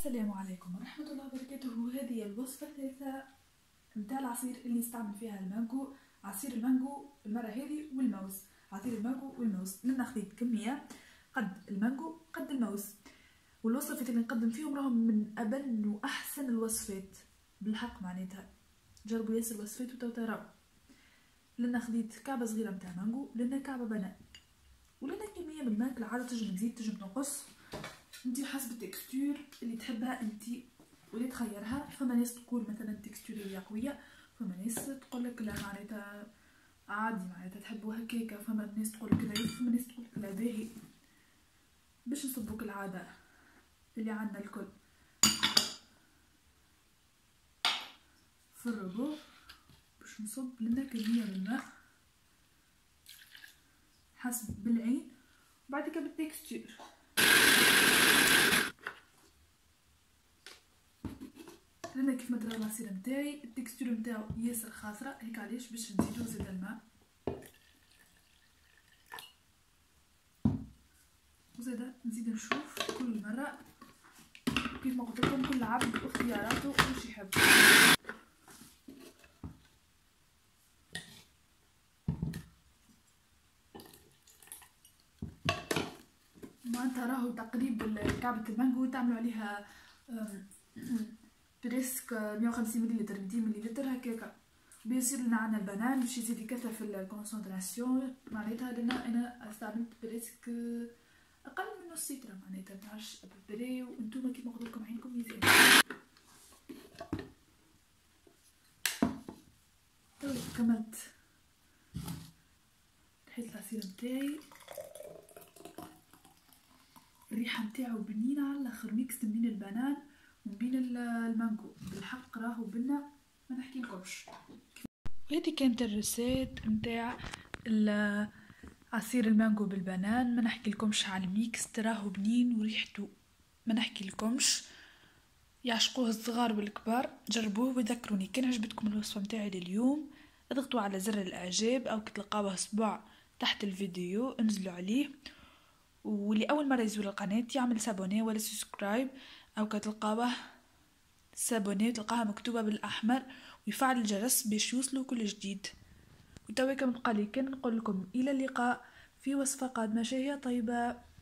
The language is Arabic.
السلام عليكم ورحمة الله وبركاته. هذه الوصفة الثالثة متاع العصير اللي نستعمل فيها المانجو، عصير المانجو المرة هذه والموز. عصير المانجو والموز لنا خذيت كمية قد المانجو قد الموز، والوصفات اللي نقدم فيهم راهم من أبن وأحسن الوصفات بالحق، معناتها جربوا ياسر الوصفات وتو تراو. لنا خذيت كعبة صغيرة متاع مانجو، لنا كعبة بنان، ولنا كمية من الماكلة عادة تنجم تزيد تنجم تنقص، انتي حسب التكستور اللي تحبها انتي واللي تخيرها. فما ناس تقول مثلا التكستورية قوية، فما ناس تقولك لا معناتها عادي معناتها تحبوا هكاكا، فما ناس تقولك لا، فما ناس تقولك لا باهي. باش نصبوك العادة اللي عندنا الكل في الربو، باش نصب لنا كمية من الماء حسب بالعين، وبعد كده بالتكستور. لنا كيف ما ترى العصير نتاعي التكستور نتاعو ياسر خاطره، هيك علاش باش نزيدو زيد الماء وزيدا نزيد نشوف كل مره كيف ما قلت لكم كل عبد واختياراته واش يحب. معناتها راهو تقريبا كعبة المانجو تعملوا عليها بريسك 150 مليلتر 200 مليلتر هكاكا. بيصير لنا عنا البنان باش يزيد يكثر في الكونسنتراسيون، معناتها لنا انا استعملت بريسك اقل من نص لتر، معناتها منعرفش ابري، وانتوما كيما قلت لكم عينكم ميزان. طيب كملت حيت العصير نتاعي الريحه نتاعو بنينه على الاخر، ميكس بين البنان وبين المانجو، بالحق راهو بنا ما نحكي لكمش. وهذه كانت الريسيت نتاع عصير المانجو بالبنان، ما نحكي لكمش على الميكس، تراهو بنين وريحته ما نحكي لكمش، يعشقوه الصغار والكبار. جربوه وذكروني كان عجبتكم الوصفه نتاعي لليوم، اضغطوا على زر الاعجاب او كتلقاوه اسبوع تحت الفيديو انزلوا عليه، واللي اول مره يزور القناه يعمل سابوني ولا سبسكرايب، او كتلقاوه سابوني تلقاها مكتوبه بالاحمر، ويفعل الجرس باش يوصلوا كل جديد. وتويكم بقالي كان نقول لكم الى اللقاء في وصفه قادمه شهيه طيبه.